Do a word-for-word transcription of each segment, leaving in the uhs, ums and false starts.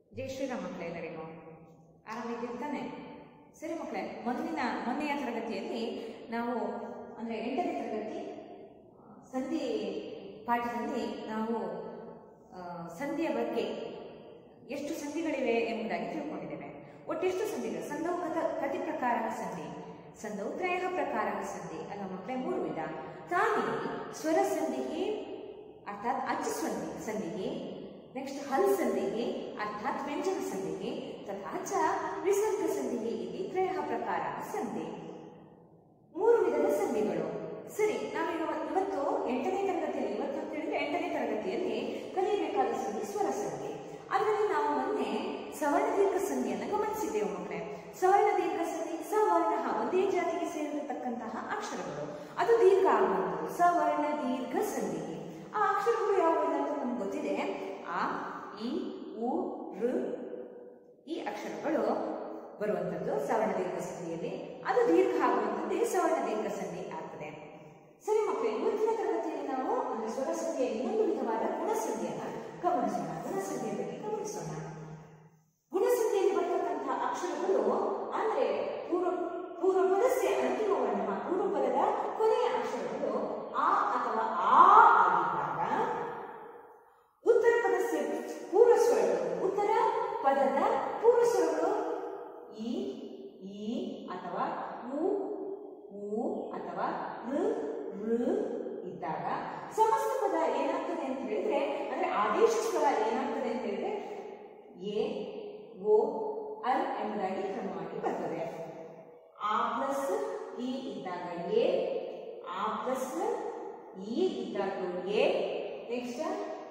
ಜೈ ಶ್ರೀರಾಮ್ ಮಕ್ಕಳೇ, ಎಲ್ಲರಿಗೂ ಆರಾಮಿದ್ದಿರ್ತಾನೆ. ಸರಿ ಮಕ್ಕಳೇ, ಮೊದಲಿನ ಮೊನ್ನೆಯ ತರಗತಿಯಲ್ಲಿ ನಾವು ಅಂದರೆ ಎಂಟನೇ ತರಗತಿ ಸಂಧಿ ಪಾಠದಲ್ಲಿ ನಾವು ಸಂಧಿಯ ಬಗ್ಗೆ ಎಷ್ಟು ಸಂಧಿಗಳಿವೆ ಎಂಬುದಾಗಿ ತಿಳ್ಕೊಂಡಿದ್ದೇವೆ. ಒಟ್ಟೆಷ್ಟು ಸಂಧಿಗಳು? ಸಂಧೌ ಕಥ ಕತಿ ಪ್ರಕಾರ ಸಂಧಿ, ಸಂಧೌ ತ್ರಯ ಪ್ರಕಾರ ಸಂಧಿ ಅಲ್ಲ ಮಕ್ಕಳೇ, ಮೂರು ವಿಧ. ತಾನೇ ಸ್ವರ ಸಂಧಿಗೆ ಅರ್ಥಾತ್ ಅಚ್ಚು ಸಂಧಿ ಸಂಧಿಗೆ, ನೆಕ್ಸ್ಟ್ ಹಲ್ ಸಂಧಿಗೆ ಅರ್ಥಾತ್ ವ್ಯಂಜನ ಸಂಧಿಗೆ, ತಥಾ ಚ ವಿಸರ್ಗ ಸಂಧಿಗೆ ಇಲ್ಲಿ ತ್ರಯ ಪ್ರಕಾರ ಸಂಧಿ. ಮೂರು ವಿಧದ ಸಂಧಿಗಳು. ಸರಿ, ನಾವೀಗ ಇವತ್ತು ಎಂಟನೇ ತರಗತಿಯಲ್ಲಿ ಇವತ್ತು ಅಂತ ಹೇಳಿದ್ರೆ ಎಂಟನೇ ತರಗತಿಯಲ್ಲಿ ಕಲಿಯಬೇಕಾದ ಸಂಧಿ ಸ್ವರ ಸಂಧಿ. ಅದರಲ್ಲಿ ನಾವು ಮೊನ್ನೆ ಸವರ್ಣ ದೀರ್ಘ ಸಂಧಿಯನ್ನು ಗಮನಿಸಿದ್ದೇವೆ ಮಕ್ಕಳೇ. ಸವರ್ಣ ದೀರ್ಘ ಸಂಧಿ ಸವರ್ಣ ಒಂದೇ ಜಾತಿಗೆ ಸೇರಿರತಕ್ಕಂತಹ ಅಕ್ಷರಗಳು, ಅದು ದೀರ್ಘ ಆಗುವುದು ಸವರ್ಣ ದೀರ್ಘ ಸಂಧಿಗೆ. ಆ ಅಕ್ಷರಗಳು ಯಾವುವು ಅಂತ ನಮ್ಗೆ ಗೊತ್ತಿದೆ. ಆ, ಇ, ಉ, ಋ ಈ ಅಕ್ಷರಗಳು ಬರುವಂಥದ್ದು ಸವರ್ಣ ದೀರ್ಘ ಸಂಧಿಯಲ್ಲಿ. ಅದು ದೀರ್ಘ ಆಗುವಂಥದ್ದೇ ಸವರ್ಣ ದೀರ್ಘ ಸಂಧಿ ಆಗ್ತದೆ. ಸರಿ ಮಕ್ಕಳು, ಇವತ್ತಿನ ತರಗತಿಯಲ್ಲಿ ನಾವು ಅಂದ್ರೆ ಸ್ವರ ಸಂಧಿಯ ಇನ್ನೊಂದು ವಿಧವಾದ ಗುಣಸಂಧಿಯನ್ನ ಗಮನಿಸೋಣ. ಗುಣಸಂಧಿಯ ಬಗ್ಗೆ ಗಮನಿಸೋಣ. ಗುಣಸಂಧಿಯಲ್ಲಿ ಬರ್ತಕ್ಕಂತಹ ಅಕ್ಷರಗಳು ಅಂದ್ರೆ ಪೂರ್ವ ಪೂರ್ವ ಪದಸ್ಯ ಅಂತಿಮ ವರ್ಣ, ಪೂರ್ವ ಪದದ ಕೊನೆಯ ಅಕ್ಷರಗಳು ಆ ಅಥವಾ ಆ ಆಗಿದ್ದಾಗ, ಉತ್ತರ ಪದಸ್ಯ ಪೂರ್ವ ಸ್ವರಗಳು ಉತ್ತರ ಪದದ ಪೂರ್ವ ಸ್ವರಗಳು ಇ, ಈ ಅಥವಾ ಉ, ಊ ಅಥವಾ ಋ, ಋ ಇದ್ದಾಗ ಸಮಸ್ತ ಪದ ಏನಾಗ್ತದೆ ಅಂತ ಹೇಳಿದ್ರೆ, ಅಂದ್ರೆ ಆದೇಶ ಸ್ವರ ಏನಾಗ್ತದೆ ಅಂತ ಹೇಳಿದ್ರೆ ಎ, ಓ, ಅರ್ ಎಂಬುದಾಗಿ ಕ್ರಮವಾಗಿ ಬರ್ತದೆ. ಆ ಪ್ಲಸ್ ಇ ಇದ್ದಾಗ ಎ, ಆ ಪ್ಲಸ್ ಇ ಇದ್ದಾಗ ಎ, ನೆಕ್ಸ್ಟ್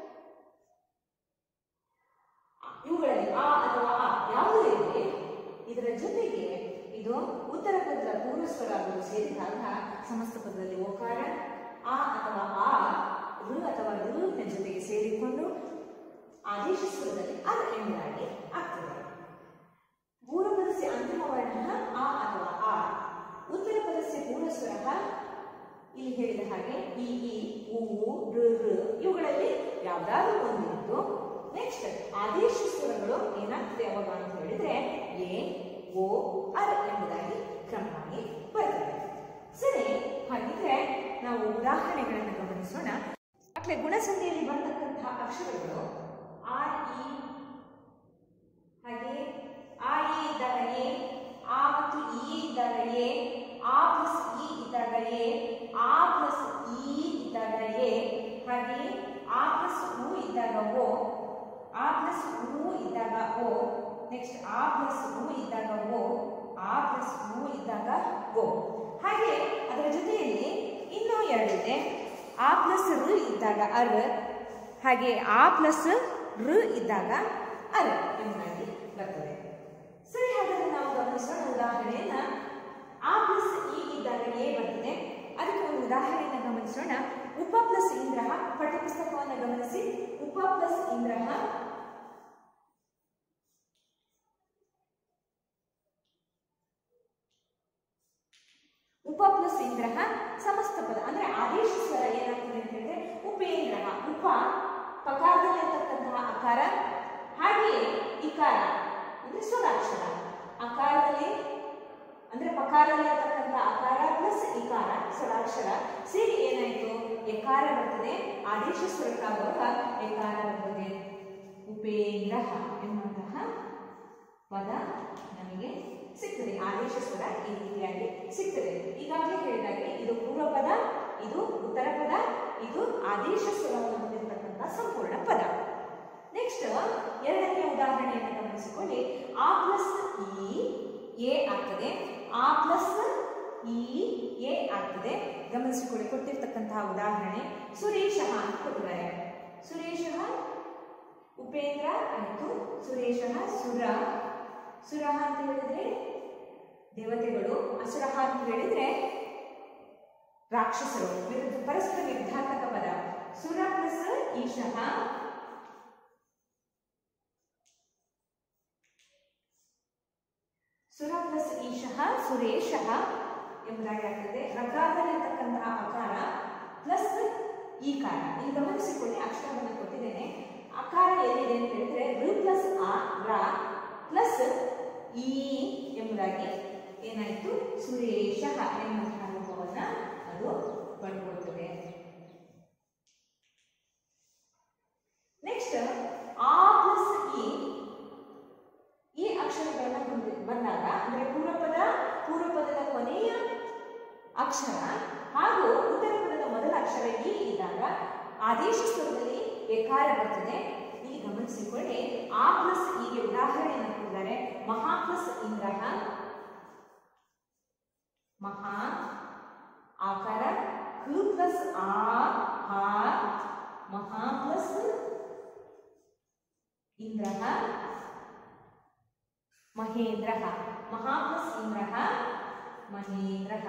ಇವುಗಳಲ್ಲಿ ಆ ಅಥವಾ ಆ ಯಾವುದೇ ಇದೆ, ಇದರ ಜೊತೆಗೆ ಇದು ಉತ್ತರ ಪದದ ಪೂರ್ವ ಸ್ವರ ಸೇರಿದಾಗ ಸಮಸ್ತ ಪದದಲ್ಲಿ ಓಕಾರ ಆ ಅಥವಾ ಆ, ಋ ಅಥವಾ ಋ ಜೊತೆಗೆ ಸೇರಿಕೊಂಡು ಆದೇಶ ಸ್ವರದಲ್ಲಿ ಅರ್ ಎಂಬುದಾಗಿ ಆಗ್ತದೆ. ಪೂರ್ವ ಪದಸ್ಯ ಅಂತಿಮ ವರ್ಣ ಆ ಅಥವಾ ಆ, ಉತ್ತರ ಪದಸ್ಯ ಪೂರ್ವ ಸ್ವರ ಇಲ್ಲಿ ಹೇಳಿದ ಹಾಗೆ ಇ, ಈ, ಉ, ಋ, ಋ ಇವುಗಳಲ್ಲಿ ಯಾವುದಾದ್ರೂ ಒಂದಿತ್ತು. ನೆಕ್ಸ್ಟ್ ಆದೇಶ ಸ್ವರಗಳು ಏನಾಗ್ತದೆ ಅವಾಗ ಅಂತ ಹೇಳಿದ್ರೆ ಎ, ಓ, ಅರ್ ಎಂಬುದಾಗಿ ಕ್ರಮವಾಗಿ ಬರ್ತದೆ. ಸರಿ, ಹಾಗಿದ್ರೆ ನಾವು ಉದಾಹರಣೆಗಳನ್ನು ಗಮನಿಸೋಣ. ಮಕ್ಕಳೇ, ಗುಣಸಂಧಿಯಲ್ಲಿ ಬರ್ತಕ್ಕಂತಹ ಅಕ್ಷರಗಳು ಆ, ಇ, ಹಾಗೆ ಆ, ಇ ಇದ್ದಾಗ ಎ, ಆ ಮತ್ತು ಇ ಇದ್ದಾಗ ಎ, ಆ ಪ್ಲಸ್ ಇ ಇದ್ದಾಗ ಎ, ಆ ಪ್ಲಸ್ ಇ ಇದ್ದಾಗ ಎ, ಹಾಗೆ ಆ ಪ್ಲಸ್ ಉ ಇದ್ದಾಗ ಓ, ಆ ಪ್ಲಸ್ ಉ ಇದ್ದಾಗ ಓ, ನೆಕ್ಸ್ಟ್ ಆ ಪ್ಲಸ್ ಉ ಇದ್ದಾಗ ಓ, ಆ ಪ್ಲಸ್ ಉ ಇದ್ದಾಗ ಓ. ಹಾಗೆ ಅದರ ಜೊತೆಯಲ್ಲಿ ಇನ್ನೂ ಎರಡಿದೆ. ಆ ಪ್ಲಸ್ ಋ ಇದ್ದಾಗ ಅರ್, ಹಾಗೆ ಆ ಪ್ಲಸ್ ಋ ಇದ್ದಾಗ ಅರ್ ಎಂಬುದಾಗಿ ಬರ್ತದೆ. ಸರಿ, ಹಾಗಾದ್ರೆ ನಾವು ಗಮನಿಸೋಣ ಉದಾಹರಣೆಯನ್ನ. ಆ ಪ್ಲಸ್ ಇ ಇದ್ದಾಗ ಎ ಬರ್ತದೆ. ಅದಕ್ಕೆ ಒಂದು ಉದಾಹರಣೆಯನ್ನ ಗಮನಿಸೋಣ. ಉಪ ಪ್ಲಸ್ ಇಂದ್ರಹ, ಪಠ್ಯಪುಸ್ತಕವನ್ನು ಗಮನಿಸಿ. ಉಪ ಪ್ಲಸ್ ಇಂದ್ರಹ, ಉಪ ಪ್ಲಸ್ ಇಂದ್ರಹ ಸಮಸ್ತ ಪದ ಅಂದ್ರೆ ಆದೇಶ ಸ್ವರ ಏನಾಗ್ತದೆ ಅಂತ ಹೇಳಿದ್ರೆ ಉಪೇಂದ್ರಹ. ಉಪ ಪಕಾರದಲ್ಲಿರ್ತಕ್ಕಂತಹ ಅಕಾರ, ಹಾಗೆಯೇ ಇಕಾರ ಅಂದ್ರೆ ಸ್ವರಾಕ್ಷರ. ಅಕಾರದಲ್ಲಿ ಅಂದ್ರೆ ಪಕಾರದಲ್ಲಿರ್ತಕ್ಕಂತಹ ಅಕಾರ ಪ್ಲಸ್ ಇಕಾರ ಸ್ವರಾಕ್ಷರ ಸೇರಿ ಏನಾಯ್ತು ಎಕಾರ ಬರ್ತದೆ. ಆದೇಶ ಸ್ವರಕ್ಕಾಗುವಾಗ ಎಕಾರ ಬರ್ತದೆ. ಉಪೇಂದ್ರಹ ಎನ್ನುವಂತಹ ಪದ ನಮಗೆ ಸಿಗ್ತದೆ. ಆದೇಶ ಸ್ವರ ಈ ರೀತಿಯಾಗಿ ಸಿಗ್ತದೆ. ಈಗಾಗಲೇ ಹೇಳಿದಾಗೆ ಇದು ಪೂರ್ವ ಪದ, ಇದು ಉತ್ತರ ಪದ, ಇದು ಆದೇಶ ಸ್ವರವನ್ನು ಹೊಂದಿರತಕ್ಕಂಥ ಸಂಪೂರ್ಣ ಪದ. ನೆಕ್ಸ್ಟ್ ಎರಡನೇ ಉದಾಹರಣೆಯನ್ನು ಗಮನಿಸಿಕೊಳ್ಳಿ. ಆ ಪ್ಲಸ್ ಇ ಎ ಆಗ್ತದೆ. ಆ ಪ್ಲಸ್ ಇ ಎ ಆಗ್ತದೆ. ಗಮನಿಸಿಕೊಳ್ಳಿ, ಕೊಟ್ಟಿರ್ತಕ್ಕಂತಹ ಉದಾಹರಣೆ ಸುರೇಶ ಅಂತ ಕೊಟ್ಟಿದ್ದಾರೆ. ಸುರೇಶ ಉಪೇಂದ್ರ ಆಯಿತು. ಸುರೇಶ ಸುರ, ಸುರ ಅಂತ ಹೇಳಿದ್ರೆ ದೇವತೆಗಳು, ಅಸುರ ಅಂತ ಹೇಳಿದ್ರೆ ರಾಕ್ಷಸರು. ಪರಸ್ಪರ ವಿರುದ್ಧಾತ್ಮಕ ಪದ. ಸುರ ಪ್ಲಸ್ ಈಶಃ, ಸುರ ಪ್ಲಸ್ ಈಶಃ ಸುರೇಶಃ ಎಂಬುದಾಗಿ ಆಗ್ತದೆ. ರಕಾರದಲ್ಲಿರ್ತಕ್ಕಂತಹ ಅಕಾರ ಪ್ಲಸ್ ಈಕಾರ. ಇಲ್ಲಿ ಗಮನಿಸಿಕೊಳ್ಳಿ, ಅಕ್ಷರವನ್ನು ಕೊಟ್ಟಿದ್ದೇನೆ. ಅಕಾರ ಎಲ್ಲಿದೆ ಅಂತ ಹೇಳಿದ್ರೆ ಋ ಪ್ಲಸ್ ಆ ರ, ಪ್ಲಸ್ ಈ ಎಂಬುದಾಗಿ ಏನಾಯಿತು ಸುರೇಶ ಎಂಬಂತಹ ರೂಪವನ್ನ ಅದು ಪಡ್ಕೊಳ್ತದೆ. ನೆಕ್ಸ್ಟ್ ಆ ಪ್ಲಸ್ ಇ ಈ ಅಕ್ಷರಗಳನ್ನ ಬಂದಾಗ ಅಂದ್ರೆ ಪೂರ್ವಪದ ಪೂರ್ವಪದದ ಕೊನೆಯ ಅಕ್ಷರ ಹಾಗೂ ಉತ್ತರ ಪದದ ಮೊದಲ ಅಕ್ಷರ ಇ ಇದ್ದಾಗ ಆದೇಶ ಸ್ವರದಲ್ಲಿ ಎಕಾರ ಬರ್ತದೆ. ಇಲ್ಲಿ ಗಮನಿಸಿಕೊಳ್ಳಿ, ಆ ಪ್ಲಸ್ ಇಗೆ ಉದಾಹರಣೆಯನ್ನು ಕೊಟ್ಟಿದ್ದಾರೆ. ಮಹಾ ಪ್ಲಸ್ ಇಂದ್ರಃ, ಮಹಾ ಆಕಾರ, ಕ ಪ್ಲಸ್ ಆ ಹಾ, ಮಹಾ ಪ್ಲಸ್ ಇಂದ್ರಃ ಮಹೇಂದ್ರಃ, ಮಹಾ ಪ್ಲಸ್ ಇಂದ್ರಃ ಮಹೇಂದ್ರಃ,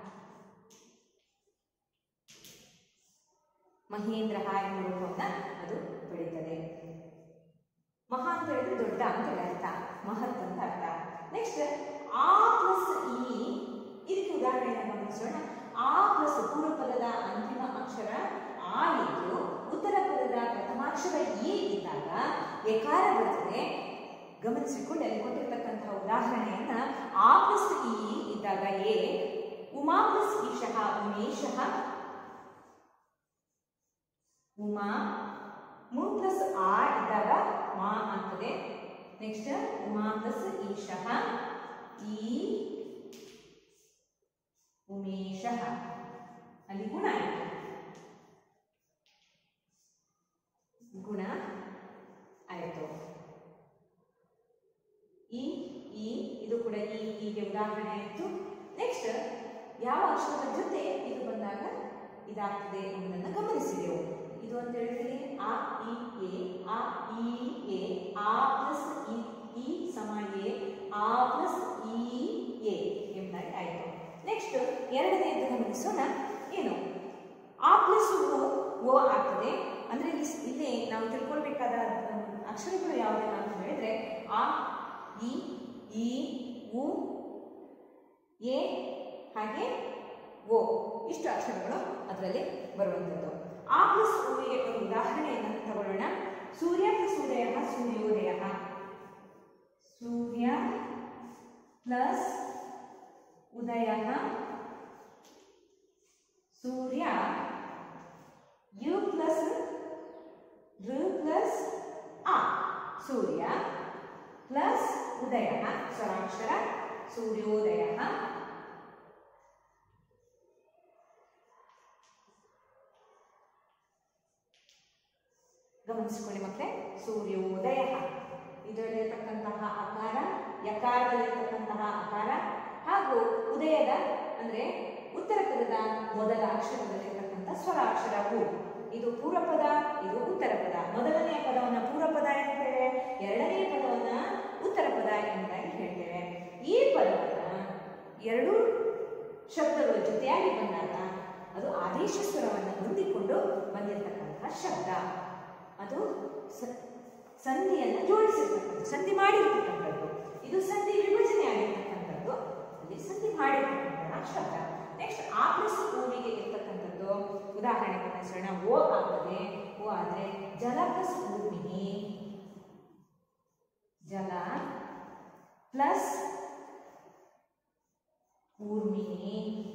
ಮಹೇಂದ್ರಃ ಎಂಬ ರೂಪವನ್ನ ಅದು ಪಡೆಯುತ್ತದೆ. ಮಹಾ ಅಂತ ಹೇಳಿದ್ರೆ ದೊಡ್ಡ ಅಂತ ಅರ್ಥ, ಮಹತ್ ಅಂತ ಅರ್ಥ. ನೆಕ್ಸ್ಟ್ ಆ ಪ್ಲಸ್ ಇ, ಇದಕ್ಕೆ ಉದಾಹರಣೆಯನ್ನು ಗಮನಿಸೋಣ. ಆ ಪ್ಲಸ್ ಪೂರ್ವ ಪದದ ಅಂತಿಮ ಅಕ್ಷರ ಆ ಇದ್ದು ಉತ್ತರ ಪದದ ಪ್ರಥಮಾಕ್ಷರ ಇ ಇದ್ದಾಗ ಎಕಾರ ಬರ್ತದೆ. ಗಮನಿಸಿಕೊಂಡು ಅಲ್ಲಿ ಕೊಟ್ಟಿರ್ತಕ್ಕಂತಹ ಉದಾಹರಣೆಯನ್ನ ಆ ಪ್ಲಸ್ ಇ ಇದ್ದಾಗ ಎ, ಉಮಾ ಪ್ಲಸ್ ಈಶಃ ಉಮೇಶಃ, ಉಮಾ, ಮು ಪ್ಲಸ್ ಆ ಇದ್ದಾಗ ಮಾ ಆಗ್ತದೆ. ನೆಕ್ಸ್ಟ್ ಉಮಾ ಪ್ಲಸ್ ಈಶಃ ಈ ಉಮೇಶಃ, ಅಲ್ಲಿ ಗುಣ ಆಯಿತು, ಗುಣ ಆಯಿತು. ಈ ಈ ಇದು ಕೂಡ ಈ ಹೀಗೆ ಉದಾಹರಣೆ ಆಯಿತು. ನೆಕ್ಸ್ಟ್ ಯಾವ ಅಕ್ಷರದ ಜೊತೆ ಇದು ಬಂದಾಗ ಇದಾಗ್ತದೆ ಎಂಬುದನ್ನು ಗಮನಿಸಿದೆವು. ಇದು ಅಂತ ಹೇಳಿದ್ರೆ ಆ ಇ ಎ, ಆ ಇ ಎ, ಆ ಪ್ಲಸ್ ಇ ಇ ಸಮ ಎ, ಆ ಪ್ಲಸ್ ಇ ಎ ಎಂಬುದಾಗಿ ಆಯಿತು. ನೆಕ್ಸ್ಟ್ ಎರಡನೆಯದು ಗಮನಿಸೋಣ. ಏನು ಆ ಪ್ಲಸ್ ಓ ಆಗ್ತದೆ. ಅಂದ್ರೆ ಇಲ್ಲಿ ನಾವು ತಿಳ್ಕೊಳ್ಬೇಕಾದ ಅಕ್ಷರಗಳು ಯಾವುದೆಲ್ಲ ಅಂತ ಹೇಳಿದ್ರೆ ಆ ಇ ಈ ಉ ಎ ಹಾಗೆ ಓ, ಇಷ್ಟು ಅಕ್ಷರಗಳು ಅದರಲ್ಲಿ ಬರುವಂಥದ್ದು. ಆ ಪ್ಲಸ್ ಓಗೆ ಒಂದು ಉದಾಹರಣೆಯನ್ನು ತಗೊಳ್ಳೋಣ. ಸೂರ್ಯ ಪ್ಲಸ್ ಉದಯ ಸೂರ್ಯೋದಯ, ಸೂರ್ಯ ಪ್ಲಸ್ ಉದಯ ಸೂರ್ಯ, ಯು ಪ್ಲಸ್ ಋ ಪ್ಲಸ್ ಆ, ಸೂರ್ಯ ಪ್ಲಸ್ ಉದಯ ಸ್ವರಾಕ್ಷರ ಸೂರ್ಯೋದಯ, ಗಮನಿಸಿಕೊಳ್ಳಿ ಮಕ್ಕಳೇ, ಸೂರ್ಯೋದಯ ಇದರಲ್ಲಿರ್ತಕ್ಕಂತಹ ಅಕಾರ, ಯಕಾರದಲ್ಲಿರ್ತಕ್ಕಂತಹ ಅಕಾರ ಹಾಗೂ ಉದಯದ ಅಂದ್ರೆ ಉತ್ತರ ಪದದ ಮೊದಲ ಅಕ್ಷರದಲ್ಲಿರ್ತಕ್ಕಂಥ ಸ್ವರಾಕ್ಷರ ಉ. ಇದು ಪೂರ್ವ ಪದ, ಇದು ಉತ್ತರ ಪದ. ಮೊದಲನೆಯ ಪದವನ್ನ ಪೂರ್ವ ಪದ ಎನ್ನುತ್ತೇವೆ, ಎರಡನೆಯ ಪದವನ್ನ ಉತ್ತರ ಪದ ಎಂಬುದಾಗಿ ಹೇಳ್ತೇವೆ. ಈ ಪದವನ್ನ ಎರಡು ಶಬ್ದಗಳು ಜೊತೆಯಾಗಿ ಬಂದಾಗ ಅದು ಆದೇಶ ಸ್ವರವನ್ನು ಹೊಂದಿಕೊಂಡು ಬಂದಿರತಕ್ಕಂತಹ ಶಬ್ದ. ಅದು ಸಂಧಿಯನ್ನು ಜೋಡಿಸಿರ್ತಕ್ಕಂಥ, ಸಂಧಿ ಮಾಡಿರ್ತಕ್ಕಂಥದ್ದು. ಇದು ಸಂಧಿ ವಿಭಜನೆ ಆಗಿರ್ತಕ್ಕಂಥದ್ದು, ಅಲ್ಲಿ ಸಂಧಿ ಮಾಡಿರ್ತಕ್ಕಂತಹ ಶಬ್ದ. ನೆಕ್ಸ್ಟ್ ಆ ಪ್ಲಸ್ ಓವಿಗೆ ಇರ್ತಕ್ಕಂಥದ್ದು ಉದಾಹರಣೆ ಗಮನಿಸೋಣ. ಓ ಆಗ್ತದೆ. ಓ ಆದ್ರೆ ಜಲ ಪ್ಲಸ್ ಊರ್ಮಿಹಿ, ಜಲ ಪ್ಲಸ್ ಊರ್ಮಿಹಿ,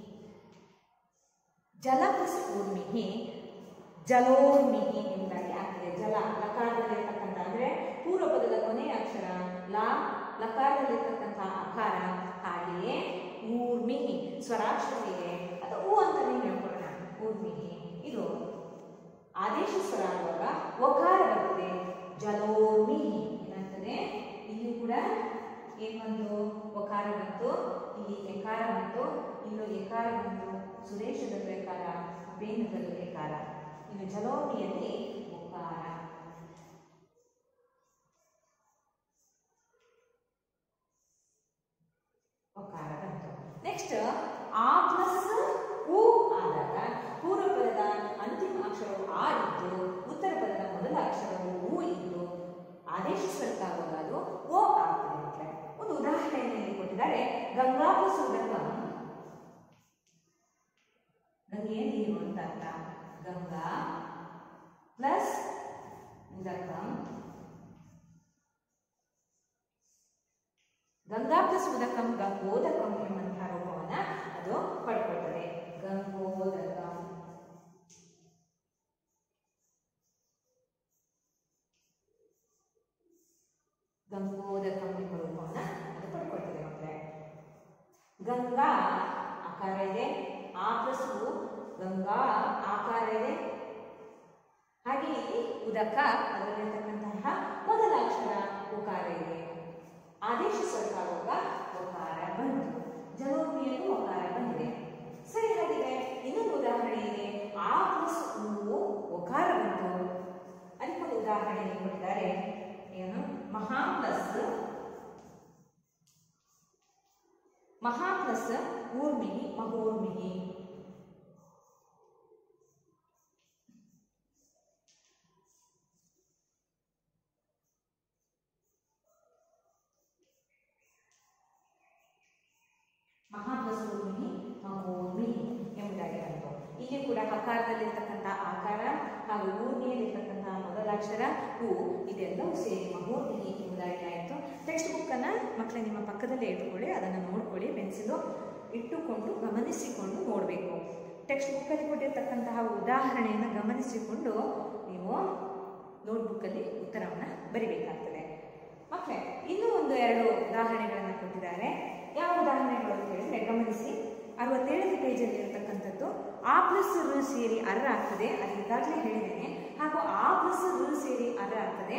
ಜಲ ಪ್ಲಸ್ ಊರ್ಮಿಹಿ ಜಲೋರ್ಮಿಹಿ ಎಂಬುದಾಗಿ ಆಗ್ತದೆ. ಜಲ ಲಕಾರದಲ್ಲಿರ್ತಕ್ಕಂಥ ಅಂದ್ರೆ ಪೂರ್ವ ಪದದ ಕೊನೆಯ ಅಕ್ಷರ ಲಾ, ಲಕಾರದಲ್ಲಿರ್ತಕ್ಕಂತಹ ಅಕಾರ, ಹಾಗೆಯೇ ಊರ್ಮಿಹಿ ಸ್ವರಾಕ್ಷರ ಇದೆ, ಅದು ಊ ಅಂತಾನೆ ಹೇಳ್ಕೊಳ್ಳೋಣ. ಊರ್ಮಿಹಿ ಇದು ಆದೇಶ ಸ್ವರ ಆಗುವಾಗ ಒಕಾರ ಬರ್ತದೆ. ಜಲೋರ್ಮಿಹಿ ಏನಾಗ್ತದೆ, ಇಲ್ಲಿ ಕೂಡ ಏನೊಂದು ಒಕಾರ ಬಂತು, ಇಲ್ಲಿ ಎಕಾರ ಬಂತು, ಇಲ್ಲೂ ಎಕಾರ ಬಂತು, ಸುರೇಶದಲ್ಲೂ ಎಕಾರ, ಬೇನದಲ್ಲೂ ಎಕಾರ. ಇನ್ನು ಜಲೋರ್ಮಿಯಲ್ಲಿ ಒಕಾರ. ಒಕಾರ ಬಂತು. ನೆಕ್ಸ್ಟ್ ಆ ಪ್ಲಸ್ ಉ ಆದಾಗ ಪೂರ್ವ ಪದದ ಅಂತಿಮ ಅಕ್ಷರವು ಆ ಇದ್ದು ಉತ್ತರ ಪದದ ಮೊದಲ ಅಕ್ಷರವು ಉ ಇದ್ದು ಆದೇಶ ಸ್ವರಕ್ಕಾಗುವಾಗ ಅದು ಓ ಆಗ್ತದೆ. ಒಂದು ಉದಾಹರಣೆಯನ್ನು ಕೊಟ್ಟಿದ್ದಾರೆ. ಗಂಗಾ ಪ್ಲಸ್ ಉದಕಂ, ಗಂಗೆಯ ನೀರು ಅಂತ ಅರ್ಥ. ಗಂಗಾ ಪ್ಲಸ್ ಉದಕಂ ಗಂಗಾ ಪ್ಲಸ್ ಉದಕಂ ಗಂಗೋದಕಂ ಎಂಬಂತಹ ರೂಪವನ್ನ ಅದು ಪಡ್ಕೊಳ್ತದೆ. ಗಂಗೋದಕಂ ಗಂಗೋದಕಂ ಎಂಬ ರೂಪವನ್ನ ಅದು ಪಡ್ಕೊಳ್ತದೆ ಮಕ್ಕಳೇ. ಗಂಗಾ ಆಕಾರ ಇದೆ, ಆ ಪ್ಲಸ್ ಗಂಗಾ ಆಕಾರ ಇದೆ. ಹಾಗೆ ಇಲ್ಲಿ ಉದಕ ಅದರಲ್ಲಿರ್ತಕ್ಕಂತಹ ಮೊದಲ ಅಕ್ಷರ ಉಕಾರ ಇದೆ. ಆದೇಶ ಸ್ವರೂಪವಾಗ ಉಕಾರ ಬಂತು, ಜಲೋರ್ಮಿಯಲ್ಲೂ ಉಕಾರ ಬಂದಿದೆ. ಸರಿ, ಹಾಗಿದೆ ಇನ್ನೊಂದು ಉದಾಹರಣೆ ಇದೆ. ಆ ಪ್ಲಸ್ ಉ ಉಕಾರ ಬಂತು. ಅದಕ್ಕೊಂದು ಉದಾಹರಣೆ ಕೊಟ್ಟಿದ್ದಾರೆ. ಏನು? ಮಹಾ ಪ್ಲಸ್ ಮಹಾ ಪ್ಲಸ್ ಊರ್ಮಿಹಿ ಮಹೋರ್ಮಿಹಿ. ಮಹಾ ಪ್ಲಸ್ ಊರ್ಮಿಹಿ ಮಹೋರ್ಮಿಹಿ ಎಂಬುದಾಗಿ ಬಂತು. ಇಲ್ಲಿ ಕೂಡ ಹಕಾರದಲ್ಲಿರ್ತಕ್ಕಂಥ ಆಕಾರ ಹಾಗೂ ಊರ್ಮಿಯಲ್ಲಿರ್ತಕ್ಕಂತಹ ಮೊದಲಾಕ್ಷರ ಹೂ ಇದೆಲ್ಲವೂ ಸೇರಿ ಮಹೋರ್ಮಿಹಿ ಎಂಬುದಾಗಿ ಆಯಿತು. ಟೆಕ್ಸ್ಟ್ ಬುಕ್ ಅನ್ನ ಮಕ್ಕಳೇ ನಿಮ್ಮ ಪಕ್ಕದಲ್ಲೇ ಇಟ್ಟುಕೊಳ್ಳಿ, ಅದನ್ನು ನೋಡ್ಕೊಳ್ಳಿ, ಪೆನ್ಸಿಲು ಇಟ್ಟುಕೊಂಡು ಗಮನಿಸಿಕೊಂಡು ನೋಡಬೇಕು. ಟೆಕ್ಸ್ಟ್ ಬುಕ್ಕಲ್ಲಿ ಕೊಟ್ಟಿರ್ತಕ್ಕಂತಹ ಉದಾಹರಣೆಯನ್ನು ಗಮನಿಸಿಕೊಂಡು ನೀವು ನೋಟ್ಬುಕ್ಕಲ್ಲಿ ಉತ್ತರವನ್ನು ಬರಿಬೇಕಾಗ್ತದೆ. ಮಕ್ಕಳೇ ಇನ್ನೂ ಒಂದು ಎರಡು ಉದಾಹರಣೆಗಳನ್ನು ಕೊಟ್ಟಿದ್ದಾರೆ. ಯಾವ ಉದಾಹರಣೆಗಳು ಅಂತ ಹೇಳಿದ್ರೆ ಗಮನಿಸಿ. ಅರವತ್ತೇಳನೇ ಪೇಜಲ್ಲಿ ಇರತಕ್ಕಂಥದ್ದು ಆ ಪ್ಲಸ್ ರು ಸೇರಿ ಅರ್ರ ಆಗ್ತದೆ, ಅದು ಈಗಾಗಲೇ ಹೇಳಿದ್ದೇನೆ. ಹಾಗೂ ಆ ಪ್ಲಸ್ ರು ಸೇರಿ ಅರ್ರ ಆಗ್ತದೆ.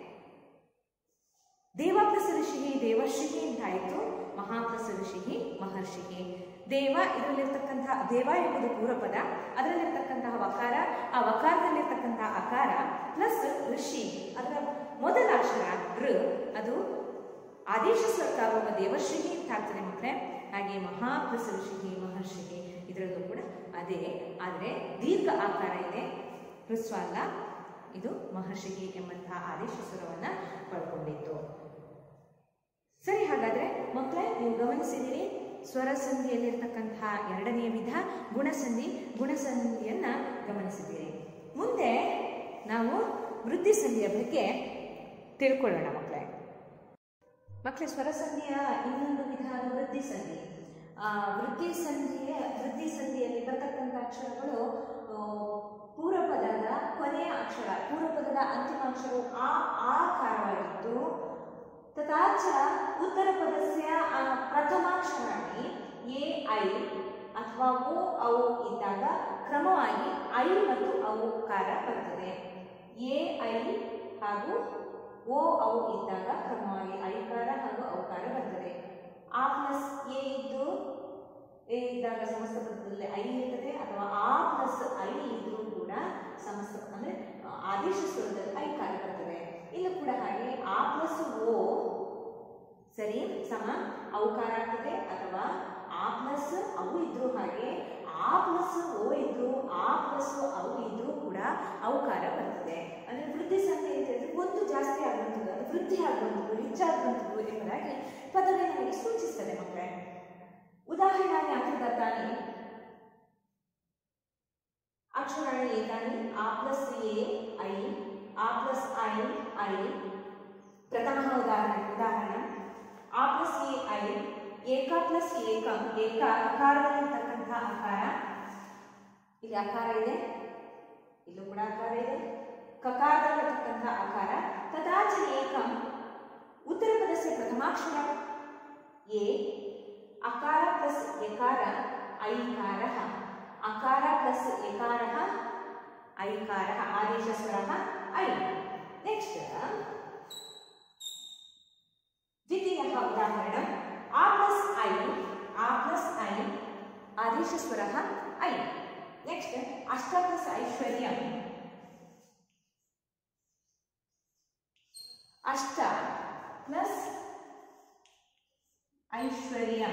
ದೇವ ಪ್ಲಸ್ ಋಷಿ ದೇವರ್ಷಿಹಿ ಅಂತಾಯಿತು. ಮಹಾ ಪ್ಲಸ್ ಋಷಿ ಮಹರ್ಷಿಹಿ. ದೇವ ಇದರಲ್ಲಿರ್ತಕ್ಕಂತಹ ದೇವ ಎಂಬುದು ಪೂರ್ವಪದ, ಅದರಲ್ಲಿರ್ತಕ್ಕಂತಹ ವಕಾರ, ಆ ವಕಾರದಲ್ಲಿರ್ತಕ್ಕಂತಹ ಅಕಾರ ಪ್ಲಸ್ ಋಷಿ ಅದರ ಮೊದಲ ಅಕ್ಷರ ಋ ಅದು ಆದೇಶ ಸ್ವರೂಪವಾಗುವ ದೇವರ್ಷಿಹಿ ಅಂತ ಆಗ್ತದೆ ಮಕ್ಕಳೇ. ಹಾಗೆ ಮಹಾ ಪ್ಲಸ್ ಋಷಿಹಿ ಮಹರ್ಷಿಹಿ ಇದರಲ್ಲೂ ಕೂಡ ಅದೇ, ಆದರೆ ದೀರ್ಘ ಆಕಾರ ಇದೆ, ಹ್ರಸ್ವ ಅಲ್ಲ. ಇದು ಮಹರ್ಷಿಹಿ ಎಂಬಂತಹ ಆದೇಶ ಸ್ವರವನ್ನ ಪಡ್ಕೊಂಡಿತ್ತು. ಸರಿ, ಹಾಗಾದ್ರೆ ಮಕ್ಕಳೇ ನೀವು ಗಮನಿಸಿದಿರಿ ಸ್ವರ ಸಂಧಿಯಲ್ಲಿರ್ತಕ್ಕಂತಹ ಎರಡನೆಯ ವಿಧ ಗುಣಸಂಧಿ. ಗುಣಸಂಧಿಯನ್ನ ಗಮನಿಸಿದ್ದೀರಿ. ಮುಂದೆ ನಾವು ವೃದ್ಧಿ ಸಂಧಿಯ ಬಗ್ಗೆ ತಿಳ್ಕೊಳ್ಳೋಣ ಮಕ್ಕಳೇ. ಮಕ್ಕಳೇ ಸ್ವರ ಸಂಧಿಯ ಇನ್ನೊಂದು ವಿಧ ವೃದ್ಧಿ ಸಂಧಿ. ಆ ವೃದ್ಧಿ ಸಂಧಿಯ ವೃದ್ಧಿ ಸಂಧಿಯಲ್ಲಿ ಬರ್ತಕ್ಕಂಥ ಅಕ್ಷರಗಳು ಪೂರ್ವಪದದ ಕೊನೆಯ ಅಕ್ಷರ, ಪೂರ್ವಪದದ ಅಂತಿಮ ಅಕ್ಷರವು ಆ ಆಕಾರವಾಗಿದ್ದು ತಥಾಚ ಉತ್ತರ ಪದಸ್ಯ ಪ್ರಥಮಾಕ್ಷರಾಣಿ ಎ ಐ ಅಥವಾ ಓ ಔ ಇದ್ದಾಗ ಕ್ರಮವಾಗಿ ಐ ಮತ್ತು ಔಕಾರ ಬರ್ತದೆ. ಎ ಐ ಹಾಗೂ ಓ ಔ ಇದ್ದಾಗ ಕ್ರಮವಾಗಿ ಐಕಾರ ಹಾಗೂ ಔಕಾರ ಬರ್ತದೆ. ಆ ಪ್ಲಸ್ ಎ ಇದ್ದು ಎ ಇದ್ದಾಗ ಸಮಸ್ತ ಪದದಲ್ಲಿ ಐ ಇರ್ತದೆ, ಅಥವಾ ಆ ಪ್ಲಸ್ ಐ ಇದ್ರೂ ಕೂಡ ಸಮಸ್ತ ಅಂದ್ರೆ ಆದೇಶ ಸ್ವರದಲ್ಲಿ ಐಕಾರ ಬರ್ತದೆ. ಇಲ್ಲೂ ಕೂಡ ಹಾಗೆ ಆ ಪ್ಲಸ್ ಓ ಸರಿ ಸಮ ಔಕಾರ ಆಗ್ತದೆ, ಅಥವಾ ಆ ಪ್ಲಸ್ ಅವು ಇದ್ರೂ ಹಾಗೆ ಆ ಪ್ಲಸ್ ಓ ಇದ್ರು ಆ ಪ್ಲಸ್ ಅವು ಇದ್ರೂ ಕೂಡ ಔಕಾರ ಬರ್ತದೆ. ಅಂದ್ರೆ ವೃದ್ಧಿ ಸಂಧಿ ಅಂತ ಹೇಳಿದ್ರೆ ಒಂದು ಜಾಸ್ತಿ ಆಗುವಂಥದ್ದು, ಅದು ವೃದ್ಧಿ ಆಗುವಂಥದ್ದು, ಹೆಚ್ಚಾಗುವಂಥದ್ದು ಎಂಬುದಾಗಿ ಪದವಿ ನಮಗೆ ಸೂಚಿಸ್ತದೆ ಮಕ್ಕಳೇ. ಉದಾಹರಣೆ ಅರ್ಥದತ್ತಾನಿ ಅಕ್ಷರಾಣಿ ಏತಾನಿ ಆ ಪ್ಲಸ್ ಎ ಐ ಆ ಪ್ಲಸ್ ಐ ಐ ಪ್ರಥಮ ಉದಾಹರಣೆ ಉದಾಹರಣೆ ಆ ಪ್ಲಸ್ ಎ ಐ ಏಕ ಪ್ಲಸ್ ಏಕಂ ಏಕ ಅಕಾರದಲ್ಲಿರ್ತಕ್ಕಂತಹ ಅಕಾರ, ಇಲ್ಲಿ ಅಕಾರ ಇದೆ, ಇಲ್ಲೂ ಕೂಡ ಅಕಾರ ಇದೆ, ಕಕಾರದಲ್ಲಿರ್ತಕ್ಕಂತಹ ಅಕಾರ. ತಥಾಚ ಏಕಂ ಉತ್ತರ ಪದಸ್ಯ ಪ್ರಥಮಾಕ್ಷರ ಎ ಅಕಾರ ಪ್ಲಸ್ ಎಕಾರ ಐಕಾರ, ಅಕಾರ ಪ್ಲಸ್ ಎಕಾರ ಐಕಾರ ಆದೇಶ ಸ್ವರ ಐ. ನೆಕ್ಸ್ಟ್ ದ್ವಿತೀಯ ಉದಾಹರಣೆ ಆ ಪ್ಲಸ್ ಐ ಆ ಪ್ಲಸ್ ಐ ಆದೇಶ ಸ್ವರ ಐ. ನೆಕ್ಸ್ಟ್ ಅಷ್ಟ ಪ್ಲಸ್ ಐಶ್ವರ್ಯ ಅಷ್ಟ ಪ್ಲಸ್ ಐಶ್ವರ್ಯ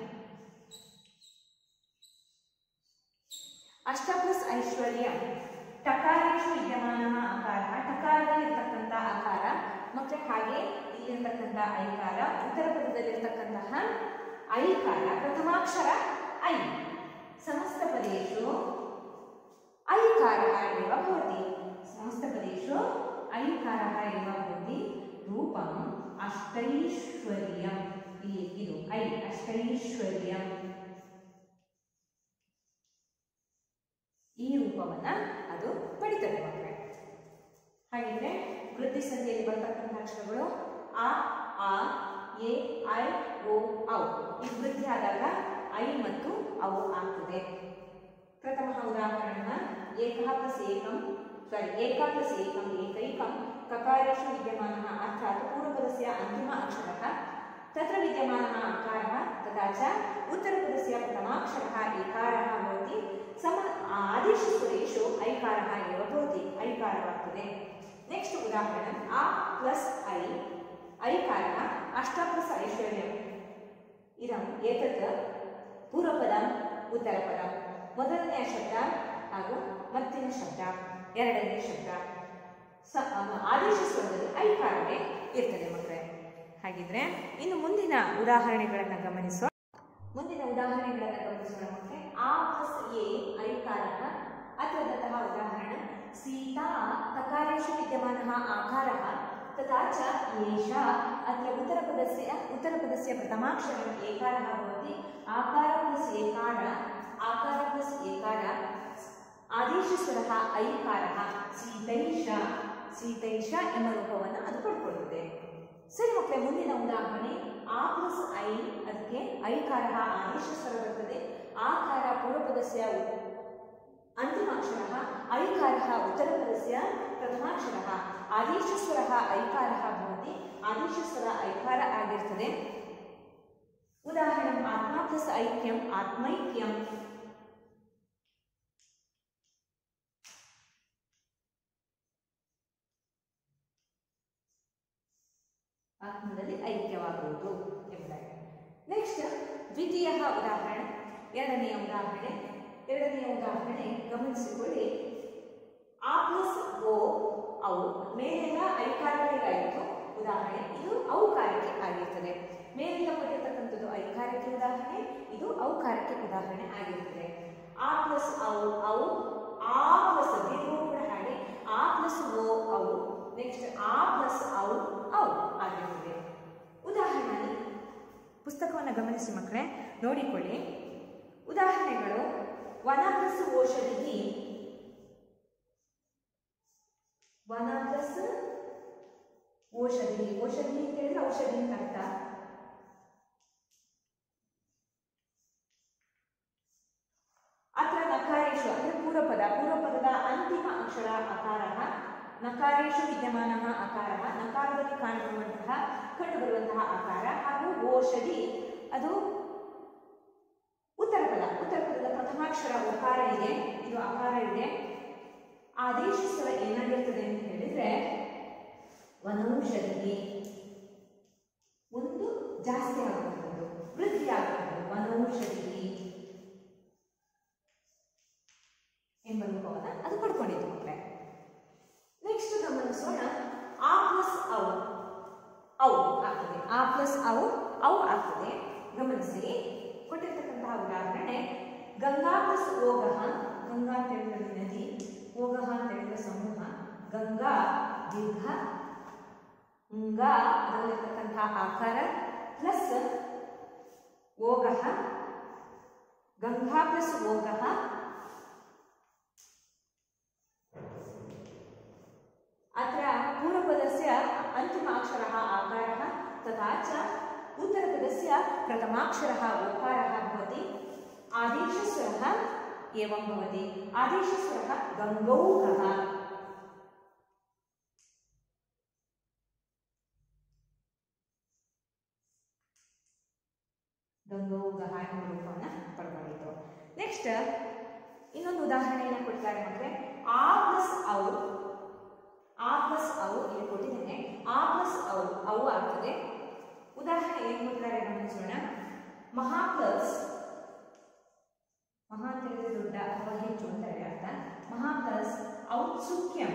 ಅಷ್ಟ ಪ್ಲಸ್ ಐಶ್ವರ್ಯ ಟಕಾರೇಶು ವಿದ್ಯಮಾನ ಅಕಾರ, ಟಕಾರದಲ್ಲಿರ್ತಕ್ಕಂಥ ಅಕಾರ ಮತ್ತೆ ಹಾಗೆ ಇಲ್ಲಿರ್ತಕ್ಕಂಥ ಐಕಾರ, ಉತ್ತರ ಪದದಲ್ಲಿರ್ತಕ್ಕಂತಹ ಐಕಾರ ಪ್ರಥಮಾಕ್ಷರ ಐ. ಸಮಸ್ತ ಪದೇಶು ಐಕಾರ एव भवति, समस्त पदेषु ऐकारः एव भवति. रूपम् अष्टैश्वर्यम्, ಇಲ್ಲಿ ಅಷ್ಟೈಶ್ವರ್ಯಂ ಈ ರೂಪವನ್ನ ಅದು ಪಡಿತದೆ ಮಕ್ಕಳೇ. ಹಾಗಿದ್ರೆ ವೃದ್ಧಿ ಸಂಧಿಯಲ್ಲಿ ಬರ್ತಕ್ಕಂಥ ಅಕ್ಷರಗಳು ಅ ಆ ಎ ಐ ಓ ಔ. ಈ ವೃದ್ಧಿ ಆದಾಗ ಐ ಮತ್ತು ಔ ಆಗ್ತದೆ. ಪ್ರಥಮ ಉದಾಹರಣ ಏಕಃ ಪ್ಲಸ್ ಏಕಂ ಸಾರಿ ಏಕ ಪ್ಲಸ್ ಏಕಂ ಏಕೈಕಂ ಕಕಾರೇಷು ವಿದ್ಯಮಾನಃ ಅರ್ಥಾತ್ ಪೂರ್ವಪದಸ್ಯ ಅಂತಿಮ ಅಕ್ಷರಃ ತತ್ರ ವಿದ್ಯಮಾನಃ ಅಕಾರಃ ತಥಾ ಚ ಉತ್ತರಪದಸ್ಯ ಪ್ರಥಮಾಕ್ಷರಃ ಏಕಾರಃ ಭವತಿ ಸಮ ಆದೇಶಸ್ವರೇಷು ಐಕಾರಃ एव भवति ಐಕಾರವಾಗ್ತದೆ. ನೆಕ್ಸ್ಟ್ ಉದಾಹರಣೆ ಆ ಪ್ಲಸ್ ಐ ಐಕಾರಃ ಅಷ್ಟ ಪ್ಲಸ್ ಐಶ್ವರ್ಯಂ ಇದಂ ಏತತ್ ಪೂರ್ವಪದಂ ಉತ್ತರಪದಂ ಮೊದಲನೆಯ ಶಬ್ದ ಹಾಗೂ ಮತ್ತಿನ ಶಬ್ದ ಎರಡನೇ ಶಬ್ದ ಆದೇಶ ಸ್ವರದಲ್ಲಿ ಐಕಾರವೇ ಇರ್ತದೆ ಮಕ್ಕಳೇ. ಹಾಗಿದ್ರೆ ಇನ್ನು ಮುಂದಿನ ಉದಾಹರಣೆಗಳನ್ನು ಗಮನಿಸೋ ಮುಂದಿನ ಉದಾಹರಣೆಗಳನ್ನು ಗಮನಿಸೋಣ ಮಕ್ಕಳೇ. ಆ ಪ್ಲಸ್ ಎ ಐಕಾರಃ ಅತ್ರ ದತ್ತಃ ಉದಾಹರಣೆ ಸೀತಾ ತಕಾರೇಷು ವಿದ್ಯಮಾನಃ ಆಕಾರಃ तथा च एषा अत्र उत्तरपदस्य उत्तरपदस्य प्रथमाक्षरम् एकारः भवति. आकार प्लस एकार आकार प्लस एकार आदेशस्वरः ऐकारः सीतैष सीतैष ಎಂಬ ರೂಪವನ್ನು ಅದು ಪಡ್ಕೊಳ್ಳುತ್ತದೆ. ಸರಿ ಮಕ್ಕಳೇ, ಮುಂದಿನ ಉದಾಹರಣೆ ಆ ಪ್ಲಸ್ ಐ ಅದಕ್ಕೆ ಐಕಾರः ಆದೇಶಸ್ವರ ಬರ್ತದೆ. ಆಕಾರ ಪೂರ್ವಪದಸ್ಯ ಅಂತಿಮಾಕ್ಷರः ಐಕಾರः उत्तरपदस्य प्रथमाक्षरः आदेशस्वरः ऐकारः भवति. आदेशस्वर ऐकार ಆಗಿರುತ್ತದೆ. ಉದಾಹರಣೆ ಆತ್ಮ ಪ್ಲಸ್ ಐಕ್ಯಂ ಆತ್ಮೈಕ್ಯಂ ಆತ್ಮದಲ್ಲಿ ಐಕ್ಯವಾಗುವುದು ಎಂಬುದಾಗಿ. ನೆಕ್ಸ್ಟ್ ದ್ವಿತೀಯ ಉದಾಹರಣೆ ಎರಡನೆಯ ಉದಾಹರಣೆ ಎರಡನೆಯ ಉದಾಹರಣೆ ಗಮನಿಸಿಕೊಳ್ಳಿ. ಆ ಪ್ಲಸ್ ಓ ಔ ಮೇಲೆಲ್ಲ ಐಕಾರಗಳಿಗಾಯಿತು ಉದಾಹರಣೆ, ಇದು ಔಕಾರಕ್ಕೆ ಆಗಿರ್ತದೆ. ಮೇಲೆಲ್ಲ ಕೊಟ್ಟಿರ್ತಕ್ಕಂಥದ್ದು ಐಕಾರಕ್ಕೆ ಉದಾಹರಣೆ, ಇದು ಔಕಾರಕ್ಕೆ ಉದಾಹರಣೆ ಆಗಿರ್ತದೆ. ಆ ಪ್ಲಸ್ ಔ ಔ ಆ ಪ್ಲಸ್ ದೀರ್ಘವು ಕೂಡ ಹಾಗೆ ಆ ಪ್ಲಸ್ ಓ ಔ ನೆಕ್ಸ್ಟ್ ಆ ಪ್ಲಸ್ ಔ ಔ ಆಗಿರ್ತದೆ. ಉದಾಹರಣೆ ಪುಸ್ತಕವನ್ನು ಗಮನಿಸಿ ಮಕ್ಕಳೇ, ನೋಡಿಕೊಳ್ಳಿ. ಉದಾಹರಣೆಗಳು ವನ ಪ್ಲಸ್ ಓಷಧಿ ವನ ಪ್ಲಸ್ ಓಷಧಿ ಓಷಧಿ ಅಂತ ಹೇಳಿದ್ರೆ ಔಷಧಿ ಅಂತ ಅರ್ಥ. ಅತ್ರ ನಕಾರೇಶು ಅಂದ್ರೆ ಪೂರ್ವಪದ ಪೂರ್ವಪದದ ಅಂತಿಮ ಅಕ್ಷರ ಅಕಾರಃ ನಕಾರೇಶು ವಿದ್ಯಮಾನಃ ಅಕಾರಃ ನಕಾರದಲ್ಲಿ ಕಾಣಬರುವಂತಹ ಕಂಡುಬರುವಂತಹ ಆಕಾರ ಹಾಗೂ ಓಷಧಿ ಅದು ಉತ್ತರಪದ ಉತ್ತರಪದದ ಪ್ರಥಮಾಕ್ಷರ ಉಕಾರ ಇದೆ, ಇದು ಅಕಾರ ಇದೆ. ಆದೇಶ ಸ್ವರ ಏನಾಗಿರ್ತದೆ ಅಂತ ಹೇಳಿದ್ರೆ ವನೌಷಧಿ ಒಂದು ಜಾಸ್ತಿ ಆಗುವಂಥದ್ದು ವೃದ್ಧಿ ಆಗುವಂಥದ್ದು ವನೌಷಧಿ ಎಂಬ ರೂಪವನ್ನು ಅದು ಪಡ್ಕೊಂಡಿದ್ದು ಮಕ್ಕಳೇ. ನೆಕ್ಸ್ಟ್ ಗಮನಿಸೋಣ. ಆ ಪ್ಲಸ್ ಔ ಔ ಆಗ್ತದೆ. ಆ ಪ್ಲಸ್ ಔ ಔ ಆಗ್ತದೆ. ಗಮನಿಸಿ ಕೊಟ್ಟಿರ್ತಕ್ಕಂತಹ ಉದಾಹರಣೆ ಗಂಗಾ ಪ್ಲಸ್ ಓಗಹ ಗಂಗಾ ಅಂತ ಹೇಳಿದ್ರೆ ನದಿ, ಓಗಹ ಅಂತ ಹೇಳಿದ್ರೆ ಸಮೂಹ, ಗಂಗಾ ದೀರ್ಘ ಂಗ ಅದರಲ್ಲಿರ್ತಕ್ಕಂತಹ ಆಕಾರ ಪ್ಲಸ್ ಓಗಹ ಗಂಗಾ ಪ್ಲಸ್ ಓಗಹ ಅತ್ರ ಪೂರ್ವಪದಸ್ಯ ಅಂತಿಮ ಅಕ್ಷರः ಆಕಾರः तथा च उत्तरपदस्य प्रथमाक्षरः ओकारः भवति. आदेशस्वरः एवं भवति. आदेशस्वरः गङ्गौघः ಗಂಗೌಘಃ ಎಂಬ ರೂಪವನ್ನು ಪಡ್ಕೊಂಡಿತ್ತು. ನೆಕ್ಸ್ಟ್ ಇನ್ನೊಂದು ಉದಾಹರಣೆಯನ್ನು ಕೊಡ್ತಾರೆ ಮಕ್ಕಳೇ. ಆ ಪ್ಲಸ್ ಔ ಆ ಪ್ಲಸ್ ಔ ಇಲ್ಲಿ ಕೊಟ್ಟಿದ್ದೇನೆ. ಆ ಪ್ಲಸ್ ಔ ಔ ಆಗ್ತದೆ. ಉದಾಹರಣೆ ಏನು ಕೊಡ್ತಾರೆ ಗಮನಿಸೋಣ. ಮಹಾ ಪ್ಲಸ್ ಮಹಾ ಅಂತ ಹೇಳಿದ್ರೆ ದೊಡ್ಡ ಅಥವಾ ಹೆಚ್ಚು ಅಂತ ಹೇಳಿ ಅರ್ಥ. ಮಹಾ ಪ್ಲಸ್ ಔತ್ಸುಕ್ಯಂ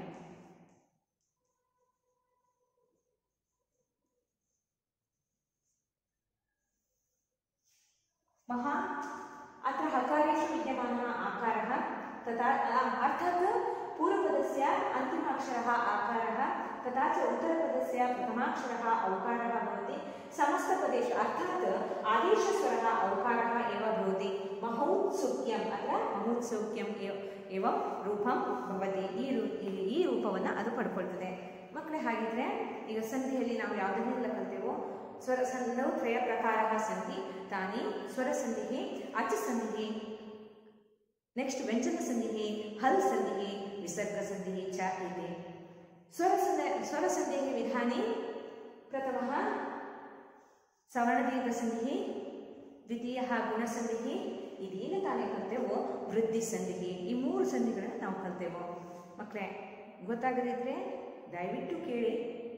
ಮಹಾ अत्र हकारेषु विद्यमानः आकारः तथा अर्थात् पूर्वपदस्य अन्तिम अक्षरः आकारः तथा च उत्तरपदस्य प्रथमाक्षरः औकारः भवति. ಸಮಸ್ತ ಪದೇಶ ಅರ್ಥಾತ್ ಆದೇಶ ಸ್ವರ ಔಕಾರ एव भवति ಮಹೌತ್ಸುಕ್ಯಂ ಅಥವಾ ಮಹೌತ್ಸುಕ್ಯಂ एव ರೂಪಂ ಭವತಿ ಈ ಈ ರೂಪವನ್ನು ಅದು ಪಡ್ಕೊಳ್ತದೆ ಮಕ್ಕಳೇ. ಹಾಗಿದ್ರೆ ಈಗ ಸಂಧಿಯಲ್ಲಿ ನಾವು ಯಾವುದನ್ನೆಲ್ಲ ಕಲ್ತೆವೋ ಸ್ವರ ಸಂಧೌ ತ್ರಯ ಪ್ರಕಾರ ಸಂಧಿ ತಾನಿ ಸ್ವರ ಸಂಧಿ ಅಚ ಸಂಧಿ ನೆಕ್ಸ್ಟ್ ವ್ಯಂಜನ ಸಂಧಿ ಹಲ್ ಸಂಧಿ ವಿಸರ್ಗ ಸಂಧಿ ಚ ಇದೆ. ಸ್ವರ ಸಂಧಿ ಸ್ವರ ಸಂಧಿ ವಿಧಾನಿ ಪ್ರಥಮಃ ಸವರ್ಣದೀರ್ಘ ಸಂಧಿ ದ್ವಿತೀಯ ಗುಣಸಂಧಿ ಇದೀಗ ತಾನೇ ಕಲ್ತೆವೋ ವೃದ್ಧಿ ಸಂಧಿ. ಈ ಮೂರು ಸಂಧಿಗಳನ್ನು ನಾವು ಕಲ್ತೆವೋ ಮಕ್ಕಳೇ. ಗೊತ್ತಾಗದಿದ್ರೆ ದಯವಿಟ್ಟು ಕೇಳಿ,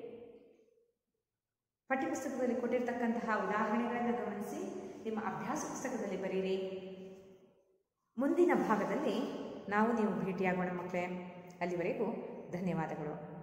ಪಠ್ಯಪುಸ್ತಕದಲ್ಲಿ ಕೊಟ್ಟಿರ್ತಕ್ಕಂತಹ ಉದಾಹರಣೆಗಳನ್ನು ಗಮನಿಸಿ ನಿಮ್ಮ ಅಭ್ಯಾಸ ಪುಸ್ತಕದಲ್ಲಿ ಬರೀರಿ. ಮುಂದಿನ ಭಾಗದಲ್ಲಿ ನಾವು ನೀವು ಭೇಟಿಯಾಗೋಣ ಮಕ್ಕಳೇ. ಅಲ್ಲಿವರೆಗೂ ಧನ್ಯವಾದಗಳು.